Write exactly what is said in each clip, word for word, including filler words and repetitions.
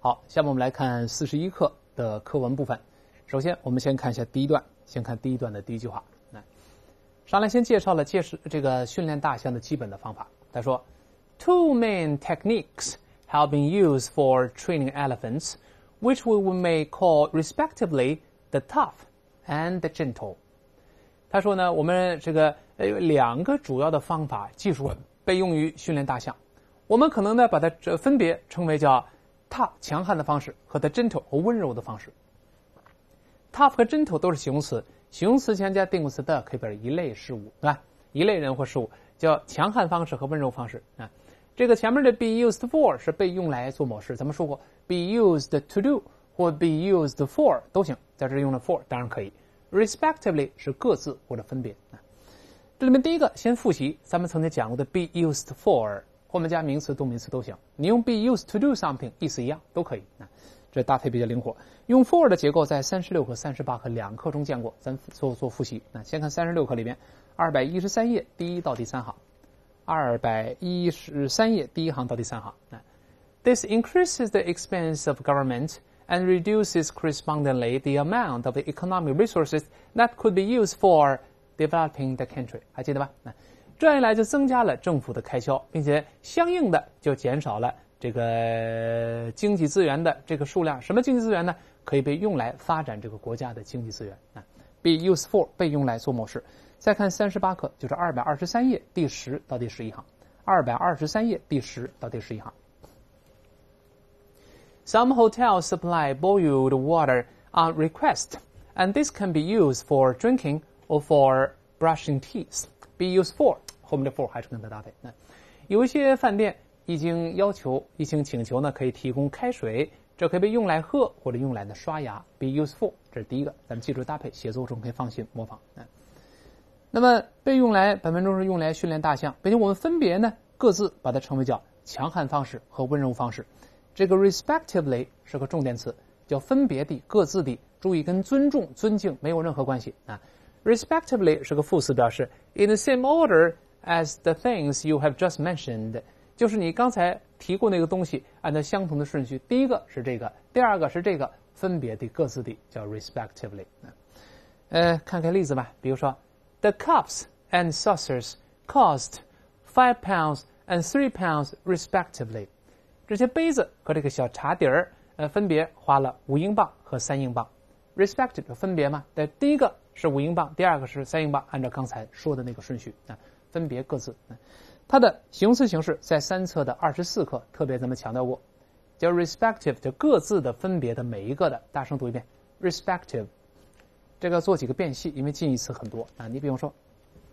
好，下面我们来看四十一课的课文部分。首先，我们先看一下第一段，先看第一段的第一句话。来，上来先介绍了介绍这个训练大象的基本的方法。他说 ，Two main techniques have been used for training elephants, which we may call respectively the tough and the gentle. 他说呢，我们这个呃有两个主要的方法技术被用于训练大象，我们可能呢把它这分别称为叫 tough 强悍的方式和 the gentle 和温柔的方式。tough 和 gentle 都是形容词，形容词前加定冠词的可以表示一类事物，对吧？一类人或事物，叫强悍方式和温柔方式啊。这个前面的 be used for 是被用来做某事，咱们说过 be used to do 或 be used for 都行，在这里用了 for 当然可以。respectively 是各自或者分别啊。这里面第一个先复习咱们曾经讲过的 be used for， 后面加名词动名词都行，你用 be used to do something 意思一样都可以啊。这搭配比较灵活。用 for 的结构在三十六和三十八课两课中见过，咱做做复习。那先看三十六课里面二百一十三页第一到第三行，二百一十三页第一行到第三行。This increases the expense of government and reduces correspondingly the amount of the economic resources that could be used for developing the country. 还记得吧？这样一来就增加了政府的开销，并且相应的就减少了这个经济资源的这个数量。什么经济资源呢？可以被用来发展这个国家的经济资源。be used for 被用来做某事。再看三十八课，就是二百二十三页第十到第十一行。二百二十三页第十到第十一行。Some hotels supply boiled water on request, and this can be used for drinking or for brushing teeth. Be used for 后面的 for 还是跟它搭配。有一些饭店已经要求、已经请求呢，可以提供开水，这可以被用来喝或者用来呢刷牙。Be used for 这是第一个，咱们记住搭配，写作中可以放心模仿。那么被用来本文中是用来训练大象，并且我们分别呢各自把它称为叫强悍方式和温柔方式。这个 respectively 是个重点词，叫分别地、各自地，注意跟尊重、尊敬没有任何关系啊。respectively 是个副词，表示 in the same order as the things you have just mentioned， 就是你刚才提过那个东西，按照相同的顺序，第一个是这个，第二个是这个，分别地、各自地，叫 respectively。呃，看看例子吧，比如说 The cups and saucers cost five pounds and three pounds respectively。这些杯子和这个小茶碟儿，呃，分别花了五英镑和三英镑。respective 分别嘛，对，第一个是五英镑，第二个是三英镑，按照刚才说的那个顺序啊，分别各自。它的形容词形式在三册的二十四课特别咱们强调过，叫 respective， 就各自的、分别的、每一个的。大声读一遍 respective。这个做几个变系，因为近义词很多啊。你比如说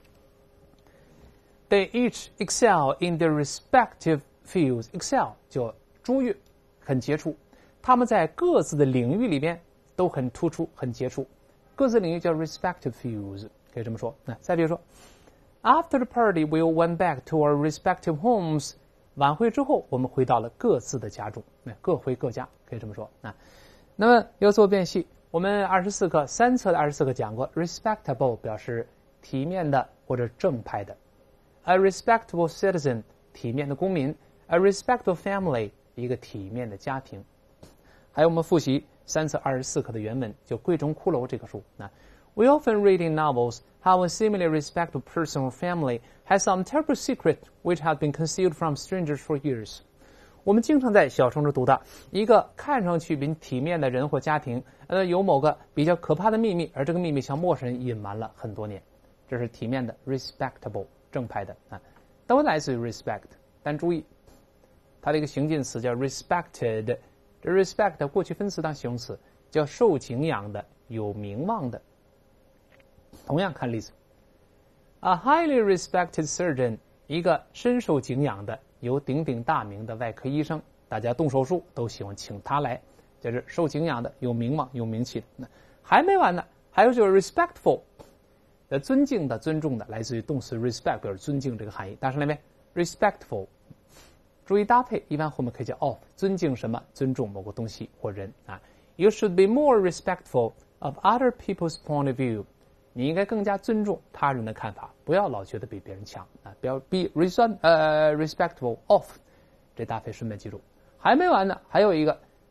，They each excel in their respective fields。excel 就卓越，很杰出。他们在各自的领域里边都很突出，很杰出。各自领域叫 respective fields， 可以这么说。那再比如说 ，After the party, we all went back to our respective homes。晚会之后，我们回到了各自的家中，那各回各家，可以这么说啊。那么要做变系，我们二十四课三册的二十四课讲过 ，respectable 表示体面的或者正派的 ，a respectable citizen 体面的公民。A respectable family 一个体面的家庭。还有我们复习三次二十四课的原文，就《贵中骷髅》这个书。那 We often read in novels how a seemingly respectable person or family has some terrible secret which has been concealed from strangers for years。我们经常在小说中读到一个看上去比体面的人或家庭，呃，有某个比较可怕的秘密，而这个秘密向陌生人隐瞒了很多年。这是体面的 respectable 正派的啊，都来自于 respect， 但注意。它的一个形近词叫 respected， 这 respect 过去分词当形容词，叫受敬仰的、有名望的。同样看例子 ，A highly respected surgeon， 一个深受敬仰的、有鼎鼎大名的外科医生，大家动手术都喜欢请他来，就是受敬仰的、有名望、有名气的。那还没完呢，还有就是 respectful， 的尊敬的、尊重的，来自于动词 respect 表示尊敬这个含义。大声来呗 ，respectful。注意搭配，一般后面可以叫 of， 尊敬什么？尊重某个东西或人啊。You should be more respectful of other people's point of view。你应该更加尊重他人的看法，不要老觉得比别人强啊！不要 be respect 呃 respectful of， 这搭配顺便记住。还没完呢，还有一个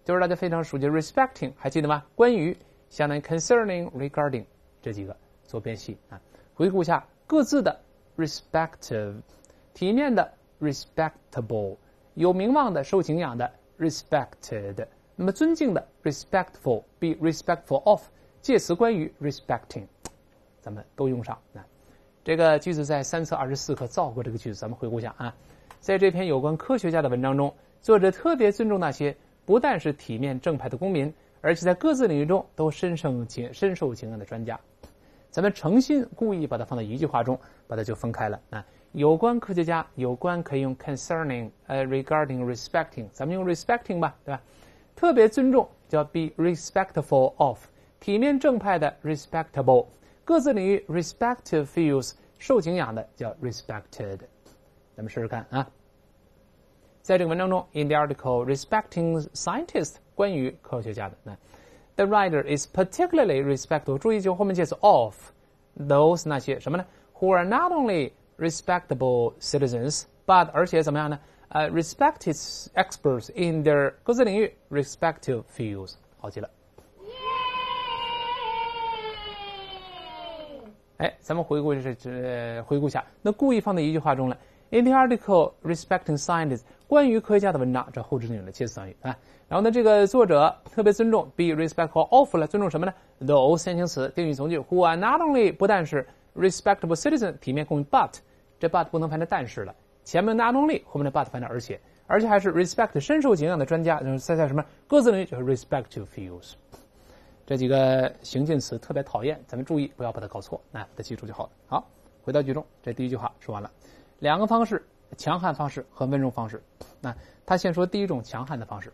就是大家非常熟悉 respecting， 还记得吗？关于相当于 concerning、regarding 这几个做辨析啊。回顾一下各自的 respective， 体面的 respectable， 有名望的、受敬仰的 respected， 那么尊敬的 respectful，be respectful of， 介词关于 respecting， 咱们都用上啊。这个句子在三册二十四课造过这个句子，咱们回顾一下啊。在这篇有关科学家的文章中，作者特别尊重那些不但是体面正派的公民，而且在各自领域中都深受敬深受敬仰的专家。咱们诚心故意把它放到一句话中，把它就分开了啊。有关科学家，有关可以用 concerning， 呃 regarding respecting， 咱们用 respecting 吧，对吧？特别尊重叫 be respectful of， 体面正派的 respectable， 各自领域 respective fields 受敬仰的叫 respected。咱们试试看啊。在这个文章中 ，in the article respecting scientists， 关于科学家的那 ，the writer is particularly respectful。注意就后面介词 of those 那些什么呢 ？who are not only respectable citizens but 而且怎么样呢？呃、uh, ，respected experts in their 各自领域 respective fields。好极了。哎，咱们回顾这这回顾一下，那故意放在一句话中了。In the article respecting scientists， 关于科学家的文章，这后置定语的介词短语啊。然后呢，这个作者特别尊重 be respectful of 了，尊重什么呢 ？those 先行词定语从句 who are not only 不但是 respectable citizen 体面公民 ，but 这 but 不能翻成但是了，前面 not only 后面的 but 翻成而且，而且还是 respect 深受敬仰的专家，就是在在什么各自领域就是 respective fields。这几个形近词特别讨厌，咱们注意不要把它搞错，啊，把它记住就好了。好，回到句中，这第一句话说完了。两个方式，强悍方式和温柔方式。那他先说第一种强悍的方式。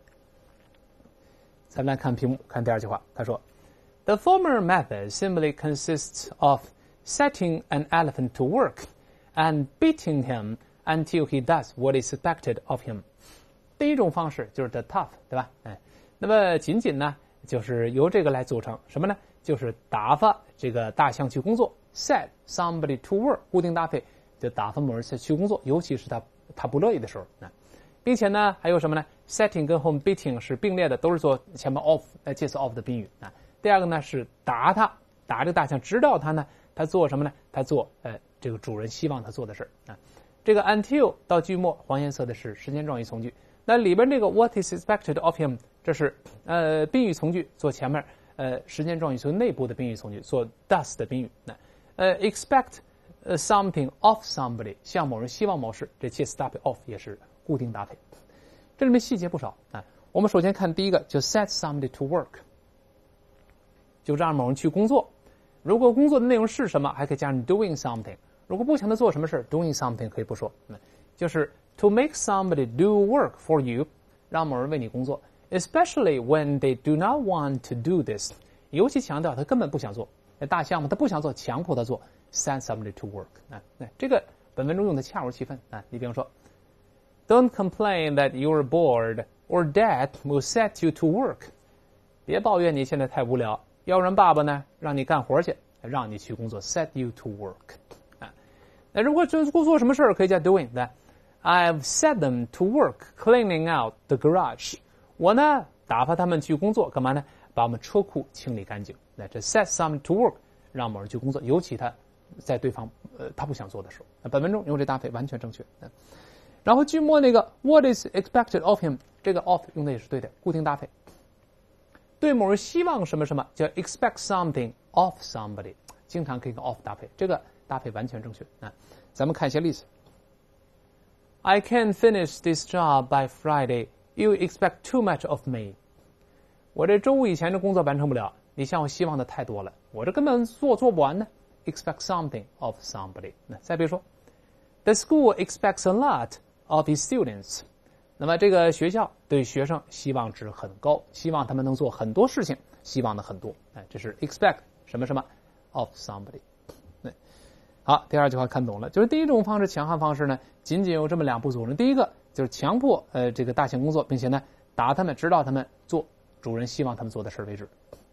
咱们来看屏幕，看第二句话，他说 ：“The former method simply consists of setting an elephant to work and beating him until he does what is expected of him。”第一种方式就是 the tough， 对吧？哎，那么仅仅呢，就是由这个来组成什么呢？就是打发这个大象去工作 ，set somebody to work， 固定搭配。就打发某人去工作，尤其是他他不乐意的时候啊，并且呢还有什么呢 ？setting 跟后面 beating 是并列的，都是做前面 of 呃介词 of 的宾语啊。第二个呢是打他，打这个大象，直到他呢他做什么呢？他做呃这个主人希望他做的事啊。这个 until 到句末黄颜色的是时间状语从句，那里边这个 what is expected of him 这是呃宾语从句做前面呃时间状语从内部的宾语从句做 does 的宾语那呃 expect。呃 something of somebody 向某人希望某事，这介词搭配 of 也是固定搭配。这里面细节不少啊。我们首先看第一个，就 set somebody to work， 就让某人去工作。如果工作的内容是什么，还可以加上 doing something。如果不想他做什么事 ，doing something 可以不说，就是 to make somebody do work for you， 让某人为你工作 ，especially when they do not want to do this， 尤其强调他根本不想做。那大象嘛，他不想做，强迫他做。Send somebody to work 啊，那这个本文中用的恰如其分啊。你比方说 ，Don't complain that you're bored or Dad will set you to work。别抱怨你现在太无聊，要不然爸爸呢让你干活去，让你去工作 ，set you to work 啊。那如果做做什么事儿可以加 doing 的 ，I've set them to work cleaning out the garage。我呢打发他们去工作，干嘛呢？把我们车库清理干净。那这 set somebody to work 让某人去工作，尤其他。在对方呃他不想做的时候，本文中用这搭配完全正确。然后句末那个 what is expected of him， 这个 of 用的也是对的，固定搭配。对某人希望什么什么叫 expect something of somebody， 经常可以跟 of 搭配，这个搭配完全正确啊。咱们看一些例子。I can't finish this job by Friday. You expect too much of me. 我这周五以前的工作完成不了，你向我希望的太多了，我这根本做做不完呢。Expect something of somebody。那再比如说 ，The school expects a lot of its students。那么这个学校对学生希望值很高，希望他们能做很多事情，希望的很多。哎，这是 expect 什么什么 of somebody。对，好，第二句话看懂了，就是第一种方式强悍方式呢，仅仅有这么两步组成。第一个就是强迫呃这个大象工作，并且呢打他们，直到他们做主人希望他们做的事为止。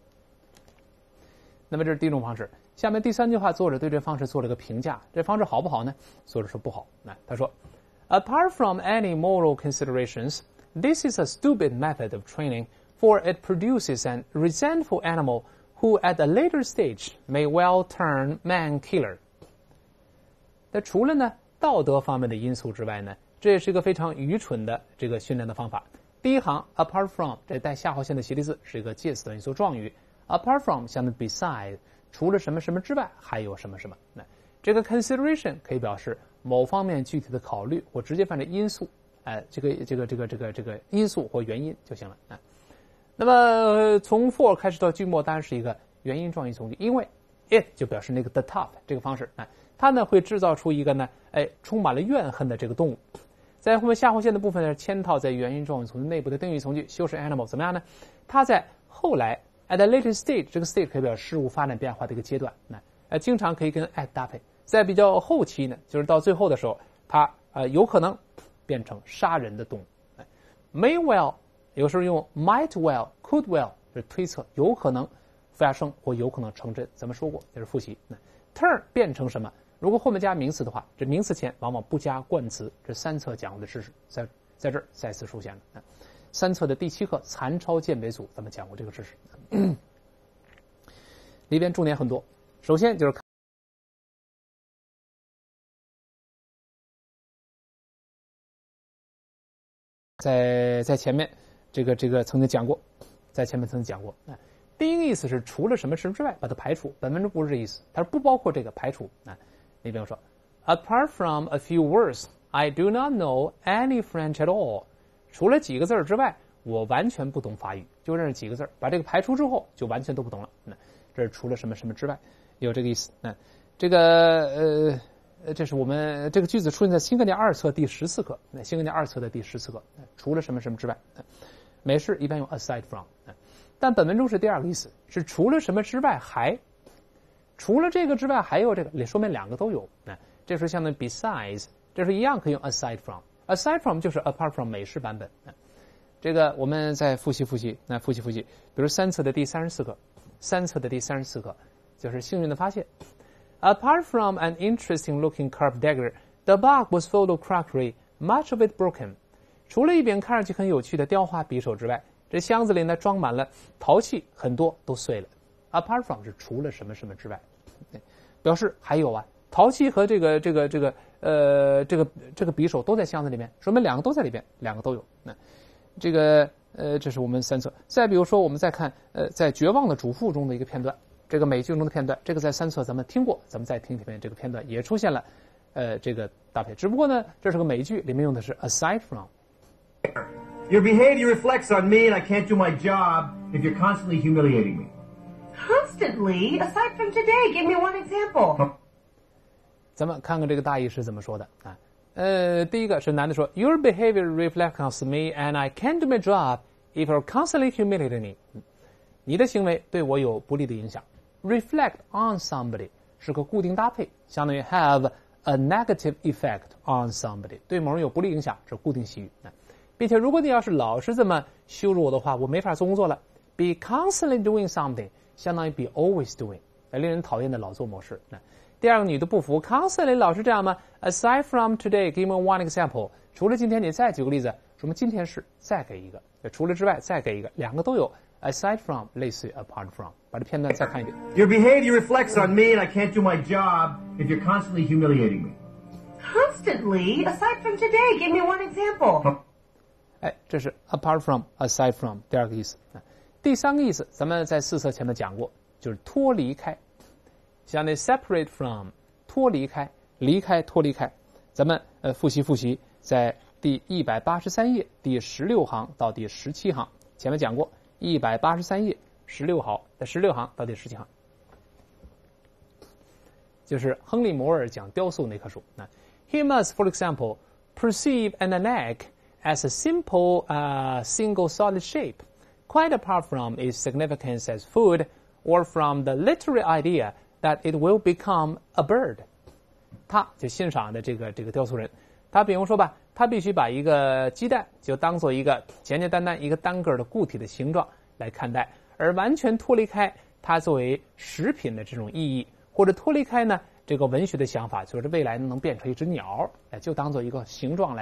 那么这是第一种方式。下面第三句话，作者对这方式做了个评价，这方式好不好呢？作者说不好。那他说 ，Apart from any moral considerations, This is a stupid method of training, for it produces an resentful animal who at a later stage may well turn man killer. 那除了呢道德方面的因素之外呢，这也是一个非常愚蠢的这个训练的方法。第一行 apart from 这带下划线的习例字是一个介词短语做状语 ，apart from 相当于 beside 除了什么什么之外还有什么什么。那这个 consideration 可以表示某方面具体的考虑或直接犯的因素，哎，这个这个这个这个这个因素或原因就行了。哎，那么从 for 开始到句末当然是一个原因状语从句，因为 it 就表示那个 the top 这个方式，哎，它呢会制造出一个呢，哎，充满了怨恨的这个动物。在后面下划线的部分呢，嵌套在原因状语从句内部的定语从句修饰 animal 怎么样呢？它在后来 at a later stage 这个 stage 可以表示事物发展变化的一个阶段，那呃经常可以跟 at 搭配。在比较后期呢，就是到最后的时候，它呃有可能变成杀人的动物。may well 有时候用 might well could well 是推测有可能发生或有可能成真，咱们说过这是复习。turn 变成什么？如果后面加名词的话，这名词前往往不加冠词。这三册讲过的知识在在这儿再次出现了。三册的第七课残抄鉴别组咱们讲过这个知识，里边重点很多。首先就是在在前面这个这个曾经讲过，在前面曾经讲过。第一个意思是除了什么什么之外把它排除，本文中不是这意思，它是不包括这个排除。你比如说 apart from a few words I do not know any French at all， 除了几个字之外我完全不懂法语，就认识几个字，把这个排除之后就完全都不懂了。这是除了什么什么之外，有这个意思。这个呃这是我们这个句子出现在新概念二册第十四课，新概念二册的第十四课，除了什么什么之外。美式一般用 aside from， 但本文中是第二个意思，是除了什么之外还，除了这个之外还有这个，说明两个都有。这时候相当于 besides， 这时候一样可以用 aside from，aside from 就是 apart from 美式版本。这个我们再复习复习，那复习复习，比如三册的第三十四课，三册的第三十四课就是幸运的发现。Apart from an interesting-looking carved dagger, the box was full of crockery, much of it broken. 除了一柄看上去很有趣的雕花匕首之外，这箱子里呢装满了陶器，很多都碎了。Apart from 是除了什么什么之外，表示还有啊，陶器和这个这个这个呃这个这个匕首都在箱子里面，说明两个都在里边，两个都有。那这个呃这是我们三册。再比如说，我们再看呃在《绝望的主妇》中的一个片段。这个美剧中的片段，这个在三册咱们听过，咱们再听听这个片段也出现了，呃，这个搭配。只不过呢，这是个美剧，里面用的是 aside from。 Your behavior reflects on me, and I can't do my job if you're constantly humiliating me. Constantly? Aside from today, give me one example. 咱们看看这个大意是怎么说的啊？呃，第一个是男的说 ，Your behavior reflects on me, and I can't do my job if you're constantly humiliating me. 你的行为对我有不利的影响。reflect on somebody 是个固定搭配，相当于 have a negative effect on somebody， 对某人有不利影响是固定习语。并且如果你要是老是这么羞辱我的话，我没法做工作了。be constantly doing something 相当于 be always doing， 令人讨厌的老做模式。第二个女的不服 constantly 老是这样吗？ aside from today give me one example， 除了今天你再举个例子，说明今天是再给一个，除了之外再给一个，两个都有。aside from 类似于 apart from， 把这片段再看一遍。 Your behavior reflects on me, and I can't do my job if you're constantly humiliating me. Constantly? Aside from today, give me one example. 哎，这是 apart from aside from 第二个意思。第三个意思咱们在四册前面讲过，就是脱离开，相当于 separate from 脱离开，离开脱离开。咱们呃复习复习，在第一百八十三页第十六行到第十七行前面讲过。一百八十三页十六行的十六行到第十七行，就是亨利·摩尔讲雕塑那棵树。He must, for example, perceive an egg as a simple uh, single solid shape, quite apart from its significance as food, or from the literary idea that it will become a bird. 他就欣赏的这个这个雕塑人，他比如说吧。他必须把一个鸡蛋就当做一个简简单单一个单个的固体的形状来看待，而完全脱离开它作为食品的这种意义，或者脱离开呢这个文学的想法，就是未来能变成一只鸟，哎，就当做一个形状来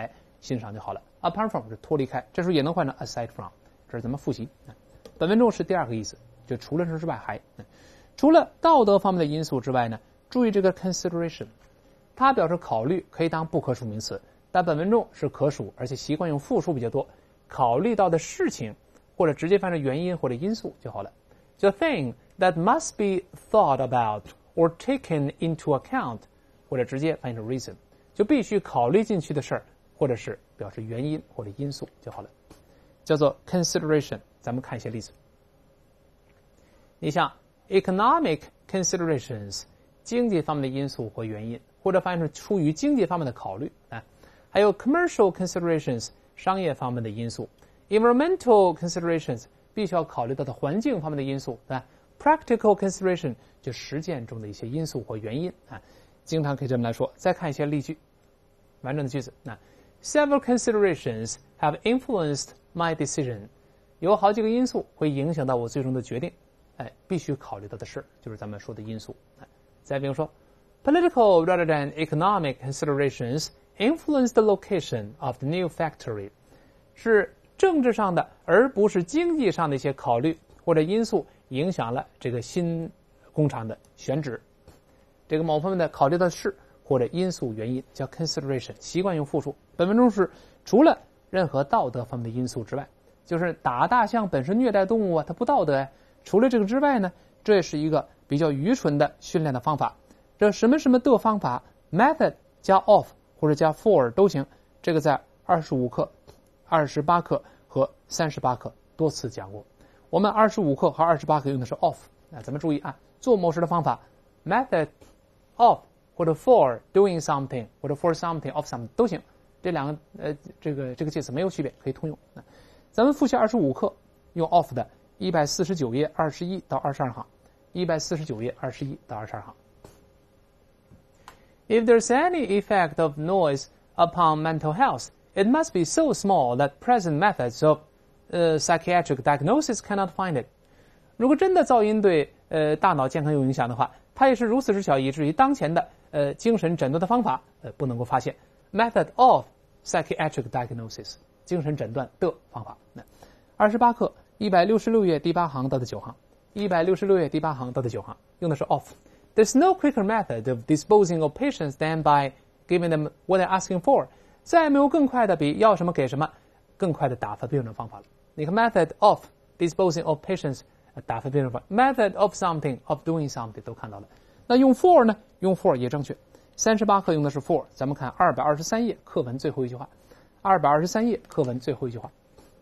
欣赏就好了。apart from 是脱离开，这时候也能换成 aside from， 这是咱们复习。本文中是第二个意思，就除了之外还，除了道德方面的因素之外呢，注意这个 consideration， 它表示考虑，可以当不可数名词，但本文中是可数，而且习惯用复数比较多。考虑到的事情，或者直接翻成原因或者因素就好了。The thing that must be thought about or taken into account， 或者直接翻译成 reason， 就必须考虑进去的事儿，或者是表示原因或者因素就好了，叫做 consideration。咱们看一些例子。你像 economic considerations， 经济方面的因素或原因，或者翻译成出于经济方面的考虑啊。还有 commercial considerations， 商业方面的因素。environmental considerations， 必须要考虑到的环境方面的因素啊。practical consideration， 就实践中的一些因素或原因啊。经常可以这么来说。再看一些例句，完整的句子啊。Several considerations have influenced my decision。有好几个因素会影响到我最终的决定，哎，必须考虑到的事就是咱们说的因素。哎，再比如说 ，political rather than economic considerations influence the location of the new factory， 是政治上的而不是经济上的一些考虑或者因素影响了这个新工厂的选址。这个某方面的考虑到的事或者因素原因叫 consideration， 习惯用复数。本文中是除了任何道德方面的因素之外。就是打大象本身虐待动物啊，它不道德呀。除了这个之外呢，这是一个比较愚蠢的训练的方法。这什么什么的方法 ，method 加 of 或者加 for 都行。这个在二十五课、二十八课和三十八课多次讲过。我们二十五课和二十八课用的是 of， 啊，咱们注意啊，做某事的方法 method of 或者 for doing something 或者 for something of something 都行。这两个呃，这个这个介词没有区别，可以通用。咱们复习二十五课用 of 的一百四十九页二十一到二十二行，一百四十九页二十一到二十二行。If there's any effect of noise upon mental health, it must be so small that present methods of uh, psychiatric diagnosis cannot find it. 如果真的噪音对呃大脑健康有影响的话，它也是如此之小，以至于当前的呃精神诊断的方法呃不能够发现。Method of psychiatric diagnosis。精神诊断的方法。二十八课一百六十六页第八行到第九行，一百六十六页第八行到第九行用的是 of。There's no quicker method of disposing of patients than by giving them what they're asking for。再没有更快的比要什么给什么更快的打发病人方法了。你看 method of disposing of patients 打发病人方法 ，method of something of doing something 都看到了。那用 for 呢？用 for 也正确。三十八课用的是 for， 咱们看二百二十三页课文最后一句话。二百二十三页课文最后一句话，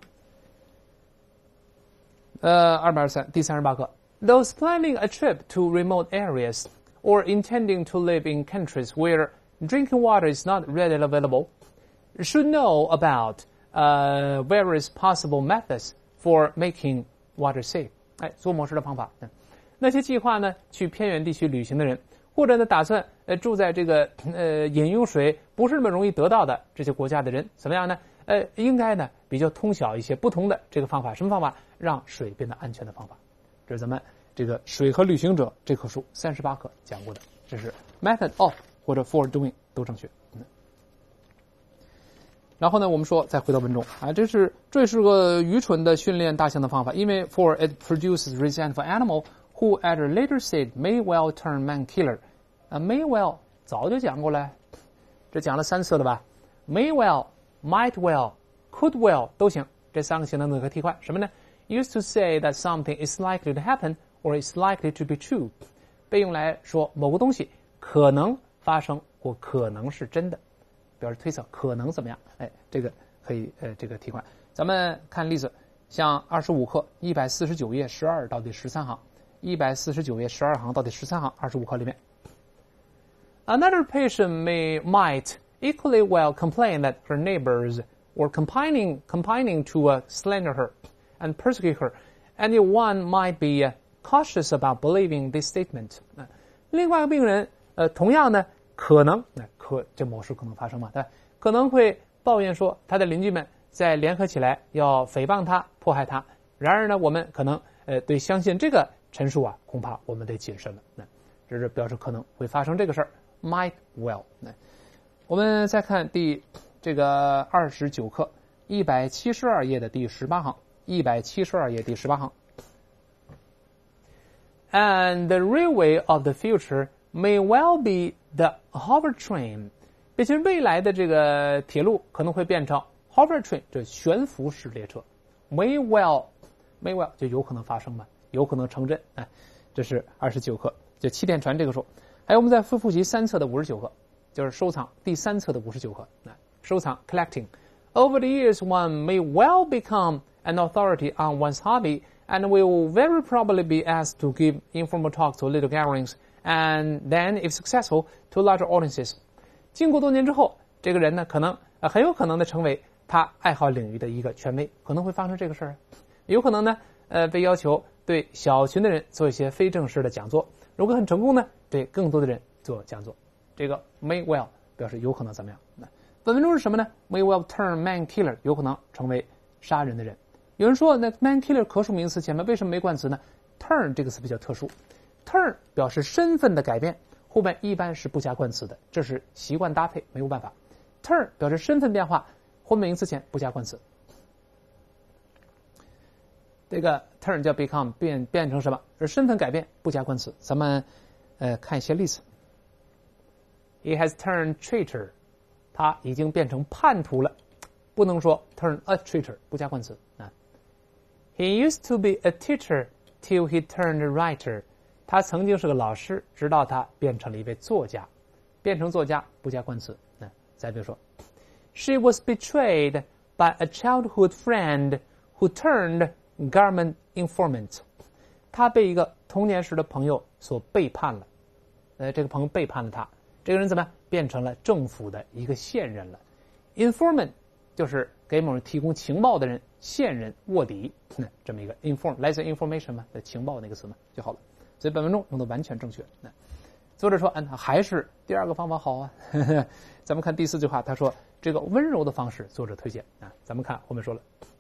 呃，二百二十三第三十八课 ，Those planning a trip to remote areas or intending to live in countries where drinking water is not readily available should know about uh, various possible methods for making water safe。哎，做某事的方法。那些计划呢去偏远地区旅行的人，或者呢打算呃住在这个呃饮用水不是那么容易得到的这些国家的人，怎么样呢？呃，应该呢比较通晓一些不同的这个方法。什么方法？让水变得安全的方法。这是咱们这个水和旅行者这课书三十八课讲过的。这是 method of 或者 for doing 都正确。嗯。然后呢，我们说再回到文中啊，这是这是个愚蠢的训练大象的方法，因为 for it produces resentful animal。Who at a later stage may well turn man killer， 啊 ，may well 早就讲过了，这讲了三次了吧 ？may well、might well、could well 都行，这三个形容词可替换什么呢 ？Used to say that something is likely to happen or is likely to be true， 被用来说某个东西可能发生或可能是真的，表示推测可能怎么样？哎，这个可以呃这个替换。咱们看例子，像二十五课一百四十九页十二到第十三行。一百四十九页十二行到第十三行，二十五课里面。Another patient may might equally well complain that her neighbors were combining combining to uh, slander her and persecute her, and one might be uh, cautious about believing this statement。另外一个病人，呃，同样呢，可能，那可这某事可能发生嘛，对吧？可能会抱怨说，他的邻居们在联合起来要诽谤他、迫害他。然而呢，我们可能呃对相信这个陈述啊，恐怕我们得谨慎了。那这是表示可能会发生这个事儿 ，might well。那我们再看第这个二十九课一百七十二页的第十八行，一百七十二页第十八行。And the railway of the future may well be the hover train， 并且未来的这个铁路可能会变成 hover train， 这悬浮式列车。May well， may well 就有可能发生嘛，有可能成真。哎，这是二十九课，就气垫船这个数。还有我们再复复习三册的五十九课，就是收藏第三册的五十九课。哎，收藏 collecting。Over the years, one may well become an authority on one's hobby.And will very probably be asked to give informal talks to little gatherings, and then, if successful, to larger audiences. 经过多年之后，这个人呢，可能、呃、很有可能的成为他爱好领域的一个权威，可能会发生这个事儿。有可能呢，呃，被要求对小群的人做一些非正式的讲座。如果很成功呢，对更多的人做讲座。这个 may well 表示有可能怎么样？本文中是什么呢 ？May well turn man killer， 有可能成为杀人的人。有人说，那 man killer 可数名词前面为什么没冠词呢 ？turn 这个词比较特殊 ，turn 表示身份的改变，后面一般是不加冠词的，这是习惯搭配，没有办法。turn 表示身份变化，后面名词前不加冠词。这个 turn 叫 become 变变成什么？而身份改变不加冠词。咱们呃看一些例子。He has turned traitor， 他已经变成叛徒了，不能说 turn a traitor， 不加冠词啊。He used to be a teacher till he turned a writer。他曾经是个老师，直到他变成了一位作家。变成作家不加冠词。那再比如说 ，She was betrayed by a childhood friend who turned government informant。他被一个童年时的朋友所背叛了。呃，这个朋友背叛了他，这个人怎么样？变成了政府的一个线人了。Informant 就是给某人提供情报的人，线人、卧底，那这么一个 inform 来自 information 嘛，情报那个词嘛就好了。所以本文中用的完全正确。那作者说，嗯，还是第二个方法好啊。呵呵咱们看第四句话，他说这个温柔的方式，作者推荐啊。咱们看后面说了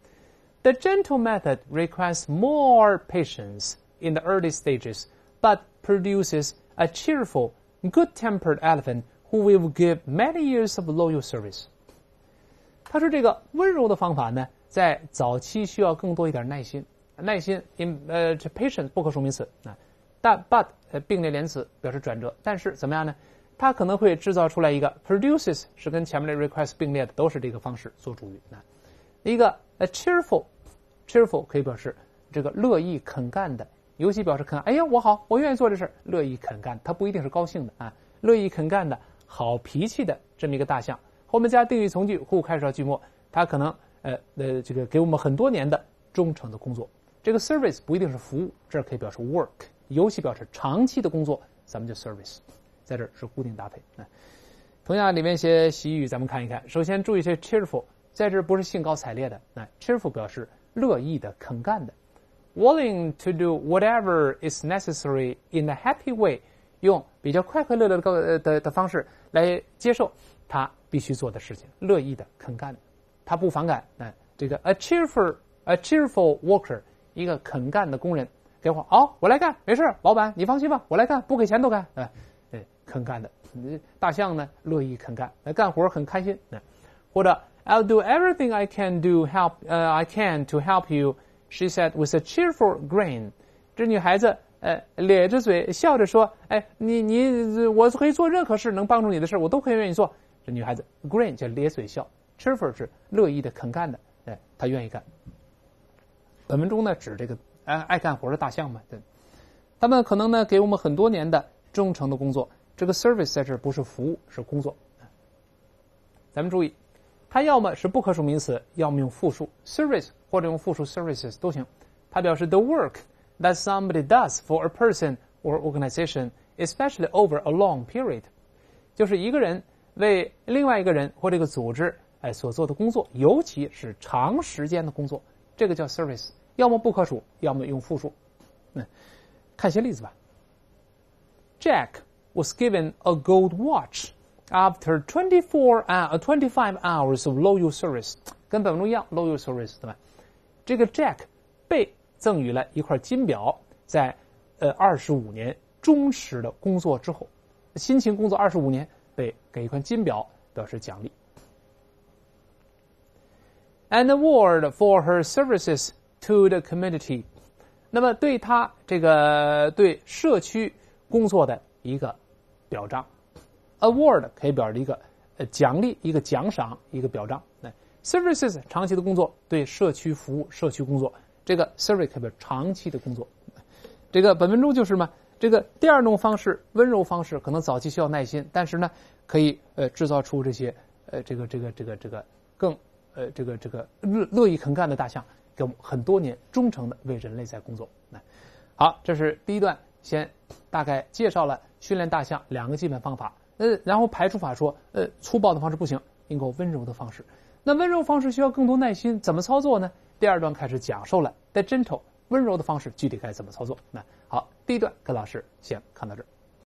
，The gentle method requires more patience in the early stages, but produces a cheerful, good-tempered elephant who will give many years of loyal service。他说这个温柔的方法呢，在早期需要更多一点耐心。耐心 in 呃这 patience 不可数名词啊，但 but 呃并列连词表示转折，但是怎么样呢？它可能会制造出来一个 produces 是跟前面的 request 并列的，都是这个方式做主语啊。一个 a cheerful cheerful 可以表示这个乐意肯干的，尤其表示肯，哎呀我好，我愿意做这事，乐意肯干，它不一定是高兴的啊，乐意肯干的好脾气的这么一个大象。后面加定语从句 who 开始到句末，它可能呃呃这个给我们很多年的忠诚的工作。这个 service 不一定是服务，这儿可以表示 work， 尤其表示长期的工作，咱们就 service， 在这儿是固定搭配。啊、同样里面一些习语咱们看一看。首先注意这 cheerful， 在这儿不是兴高采烈的，那 cheerful 表示乐意的、肯干的。Willing to do whatever is necessary in a happy way， 用比较快快乐乐的的的方式来接受他必须做的事情，乐意的、肯干的，他不反感。哎，这个 a cheerful a cheerful worker， 一个肯干的工人，给我哦，我来干，没事，老板你放心吧，我来干，不给钱都干。哎，哎，肯干的。大象呢，乐意肯干，干活很开心。哎，或者 I'll do everything I can do help， 呃、uh, I can to help you。She said with a cheerful grin。 这女孩子呃咧着嘴笑着说，哎，你你我可以做任何事能帮助你的事，我都可以愿意做。这女孩子 grin 叫咧嘴笑， cheerful 是乐意的、肯干的，哎，她愿意干。本文中呢指这个爱爱干活的大象嘛，对，他们可能呢给我们很多年的忠诚的工作。这个 service 在这不是服务，是工作。咱们注意，它要么是不可数名词，要么用复数 service， 或者用复数 services 都行。它表示 the work that somebody does for a person or organization, especially over a long period， 就是一个人为另外一个人或这个组织哎所做的工作，尤其是长时间的工作，这个叫 service， 要么不可数，要么用复数。嗯，看些例子吧。Jack was given a gold watch after twenty-four, uh, twenty-five hours of loyal service， 跟本文中一样 loyal service 对吧？这个 Jack 被赠予了一块金表，在呃二十五年忠实的工作之后，辛勤工作二十五年，被给一块金表表示奖励。 an award for her services to the community。那么对他这个对社区工作的一个表彰 ，award 可以表示一个呃奖励、一个奖赏、一个表彰。那 services 长期的工作，对社区服务、社区工作，这个 service 可以表示长期的工作。这个本文中就是嘛，这个第二种方式，温柔方式，可能早期需要耐心，但是呢，可以呃制造出这些呃这个这个这个这个更呃这个这个乐乐意肯干的大象。给我们很多年忠诚的为人类在工作。好，这是第一段，先大概介绍了训练大象两个基本方法。呃，然后排除法说，呃，粗暴的方式不行，应该温柔的方式。那温柔方式需要更多耐心，怎么操作呢？第二段开始讲授了 the gentle 温柔的方式具体该怎么操作。那好，第一段跟老师先看到这儿。